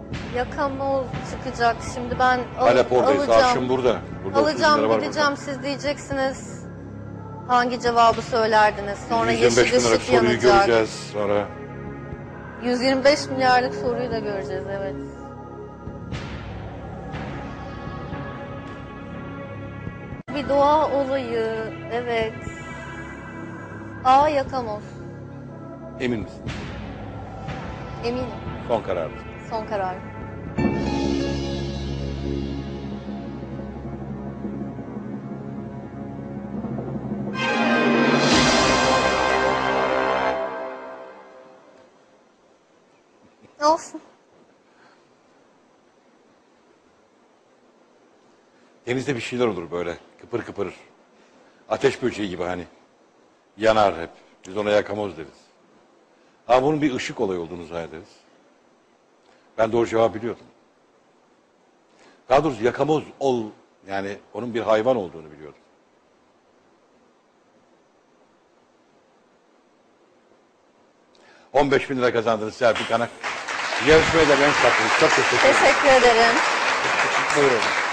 Yakamoz çıkacak. Şimdi ben Halep oradayız. Arşın alacağım. burada. Burada 30 bin lira Alacağım, var gideceğim. burada. Siz diyeceksiniz hangi cevabı söylerdiniz. Sonra 125 yeşil bin liralık ışık soruyu yanacak. göreceğiz sonra. 125 milyarlık soruyu da göreceğiz, evet. Bir doğa olayı, evet. A. Yakamoz. Emin misin? Eminim. Son kararı. Son karar. Olsun. Denizde bir şeyler olur böyle. Kıpır kıpır. Ateş böceği gibi hani. Yanar hep. Biz ona yakamoz deriz. Ama bunun bir ışık olayı olduğunu zannederiz. Ben doğru cevabı biliyordum. Daha doğrusu yakamoz yani onun bir hayvan olduğunu biliyordum. $15.000 kazandınız Serpil Kanak. Yarışmaya da ben kattınız. Çok teşekkür ederim. Teşekkür ederim. Buyurun.